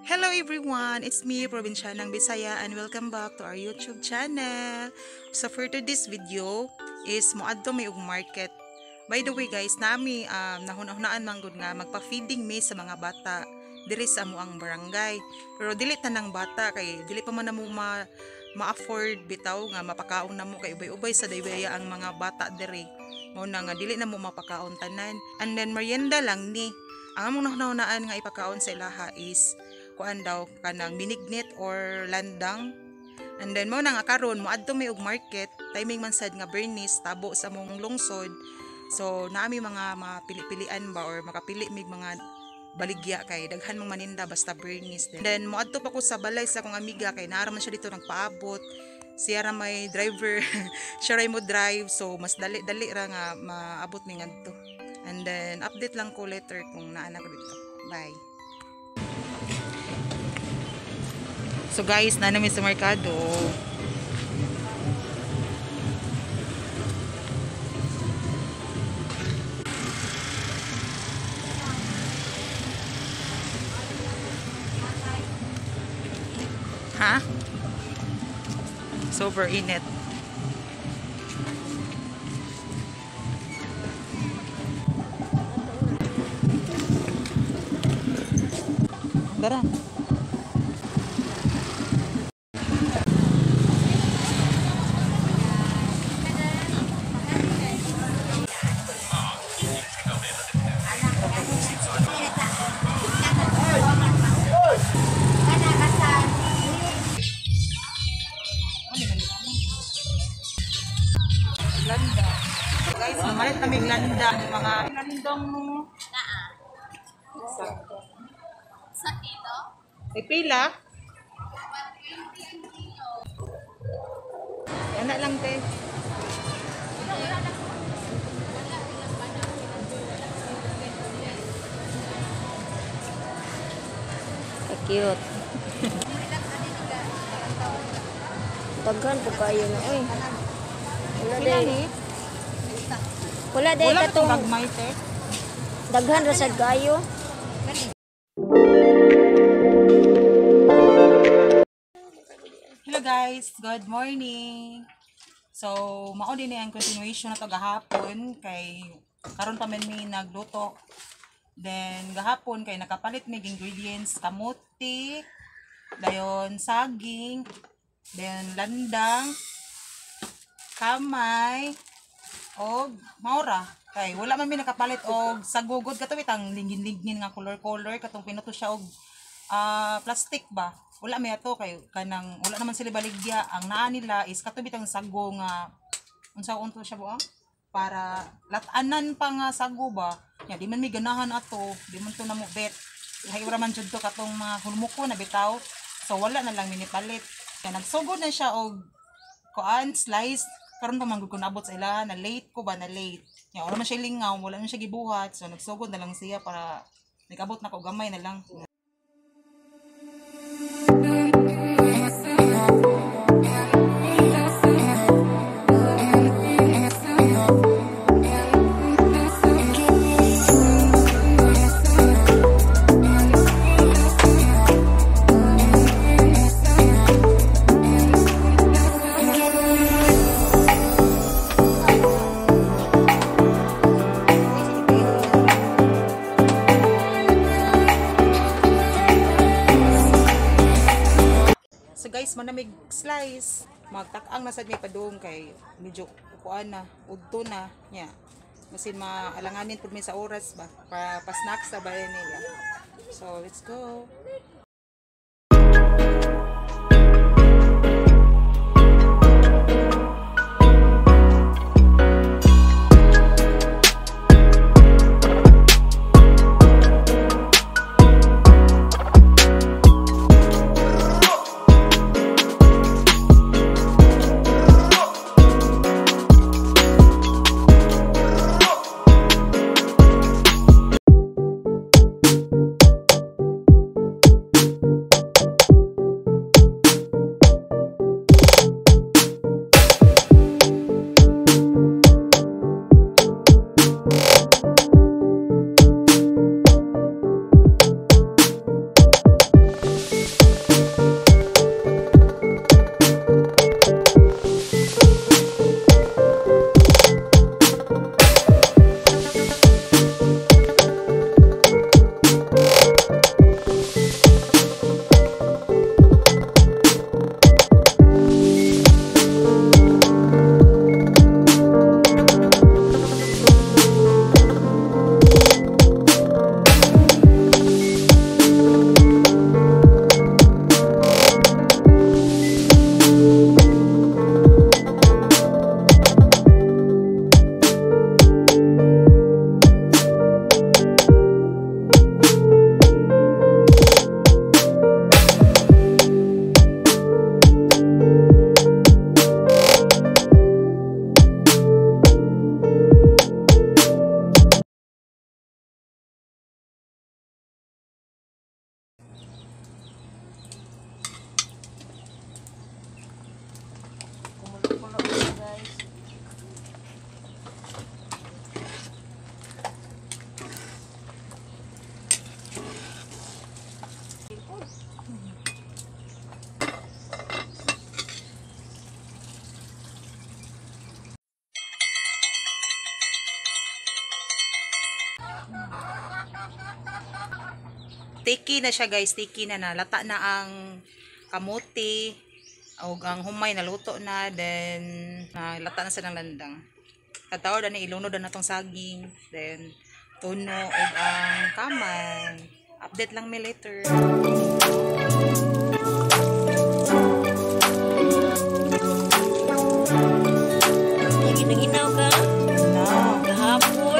Hello everyone, it's me, Provincianang Bisaya, and welcome back to our YouTube channel. So for today's video is moadto may og market. By the way guys, nami nahuna-hunaan man gud nga magpa-feeding me sa mga bata diri sa amuang barangay. Pero dili tanang bata kay dili pa man namo ma-afford bitaw nga mapakaon namo kay ubay-ubay sa daywaya ang mga bata diri. Mao na nga dili namo mapakaon tanan. And then merienda lang ni. Ang among nahuna-hunaan nga ipakaon sa ilaha is kuan daw kanang minignit or landang. And then mo na nga karon moadto may og market, timing man sad nga Bernice tabo sa mong lungsod. So naami mga mapili-pilian ba or makapili mig mga baligya kay daghan mong maninda basta Bernice. Then moadto pa ko sa balay sa akong amiga kay naara man siya dito nagpaabot. Siya ra may driver, siya ra mo drive, so mas dali ra nga maabot mi ngadto. And then update lang ko later kung naana ko dito. Bye. So guys, na namin sa merkado. Ha? Super init. Dara. Landa. Guys, mamalit kami landa. Mga landang mo. Sa kilo? Ay, pila? 120 Anak lang, te. Cute. Daghan po kayo na. Uy. Wala day Wala katong itong gagmay, te. daghan ra sad kayo. Hello guys, good morning. So, mao din ang continuation na to gahapon kay karon pa man mi nagluto. Then gahapon kay nakapalit mig ingredients kamuti, dayon saging, then landang, kamay, og maura. Kay wala man mi nakapalit og sagugod katong itang lingin-lingin nga color-color katong pinuto siya og plastic ba. Wala may ato kay kanang wala naman sila baligya. Ang naa nila is katubit ang sago nga unsa unto siya buang para latanan pa nga sago ba. Ya di man may ganahan ato, di man to namo bet. Hayra man jud to katong mga hulmuko na bitaw. So wala na lang minipalit. Kaya nagsugod na siya og kuan slice karon pa man gud ko naabot sa ilaha na late ko ba na late. Ya wala man siya lingaw, wala man siya gibuhat. So nagsugod na lang siya para nagabot na ko gamay na lang. So guys, manamig slice, magtak-ang na sad may padung kay medyo kuan na, udto na nya. Masin maalanganin pud mi sa oras ba para pa snacks sa bayan nila. So let's go. sticky na siya guys, sticky na na. Lata na ang kamuti o ang humay na luto na, then lata na sa ng landang. Katawad na ilunod na natong saging, then tuno o ang kamay. Update lang me later. Naginaw ka? No. Kahapon.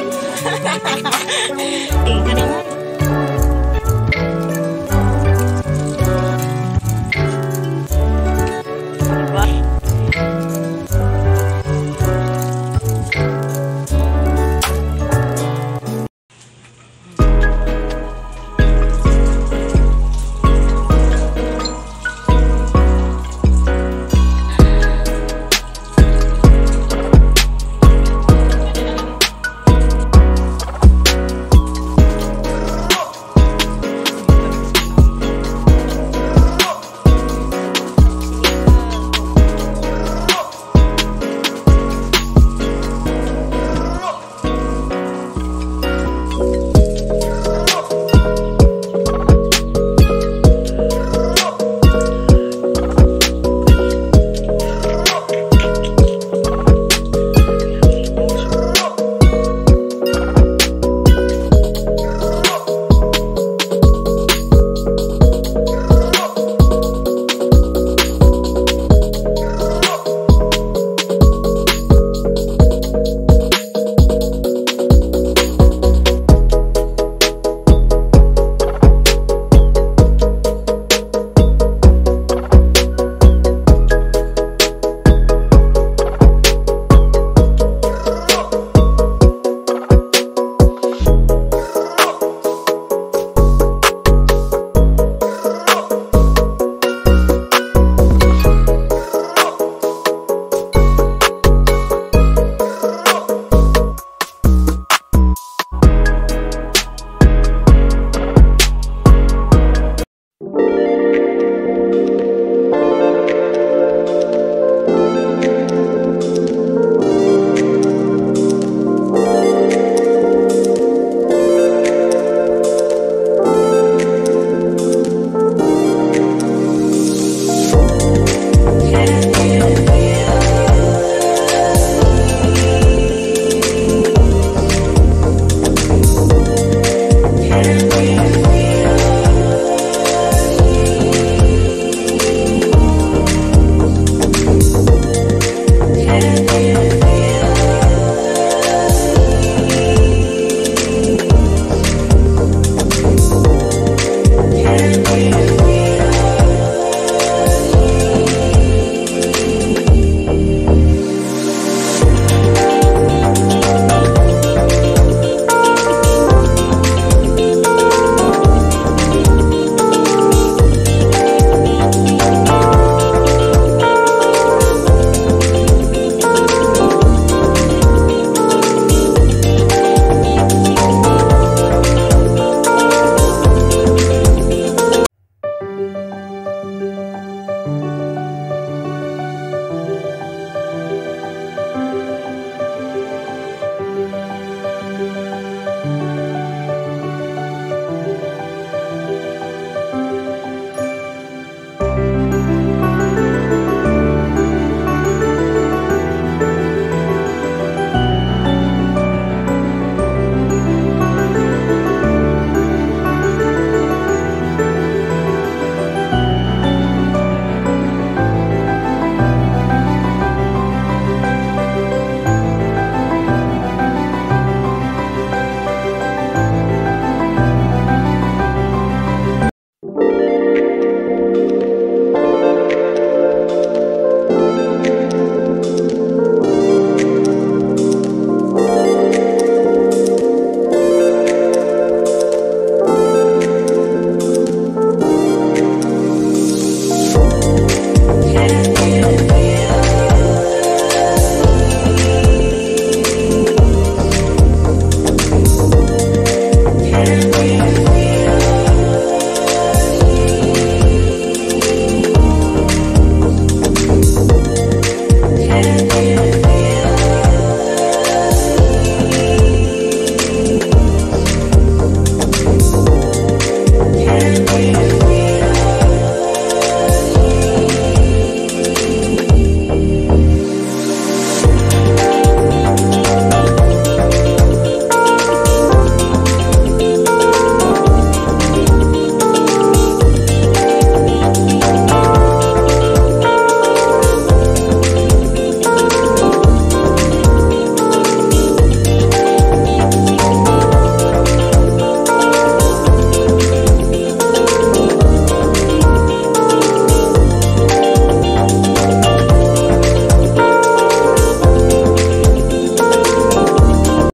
Tingin ka naman.